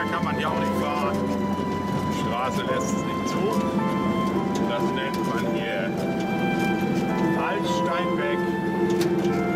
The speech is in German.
kann man ja auch nicht fahren. Die Straße lässt es nicht zu. Das nennt man hier Altsteinweg.